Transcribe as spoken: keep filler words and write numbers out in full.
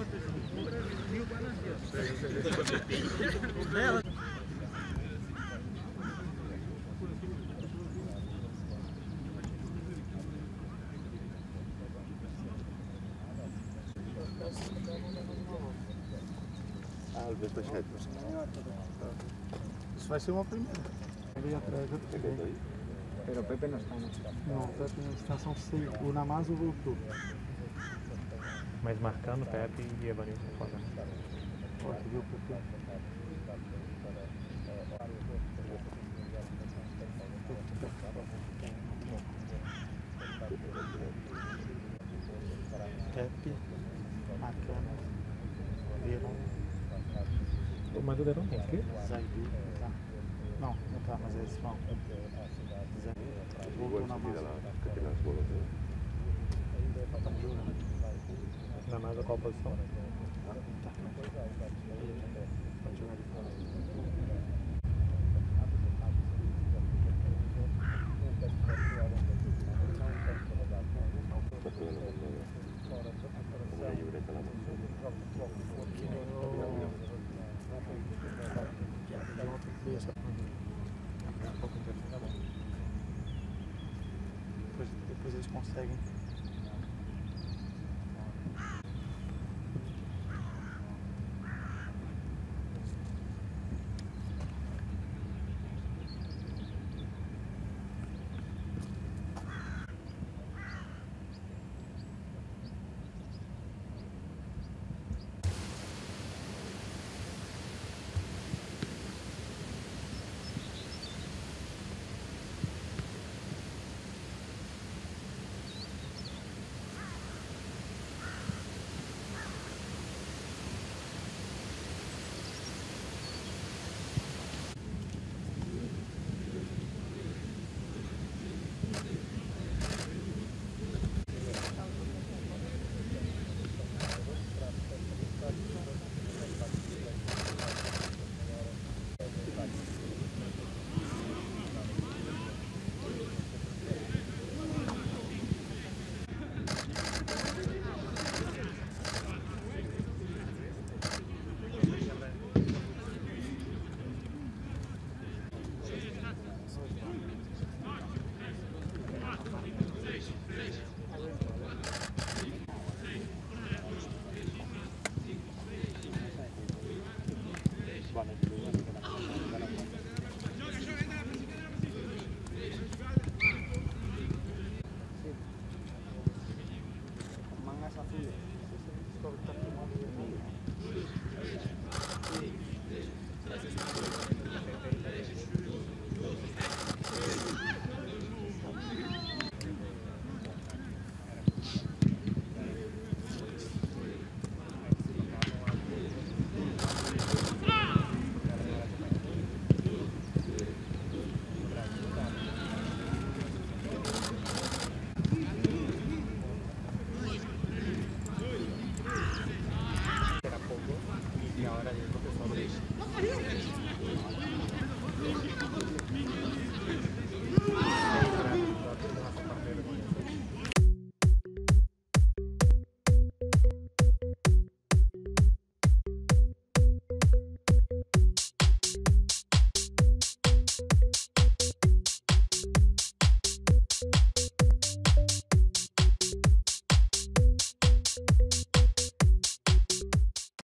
Isso vai ser uma primeira. Ali atrás eu peguei. Pero Pepe no está, ¿no? Não, Pepe na estação seis. O Namazo voltou. Mas marcando Pepe e Evanilson fora. Ó, tu viu o Pepe? Pepe, Macana, Verão. Mas o Verão tem aqui? Zaidu, tá. Não, não tá, mas eles vão. Zé voltou na massa. Na massa qual posição? Tá. Pode jogar de fora. Depois, depois eles conseguem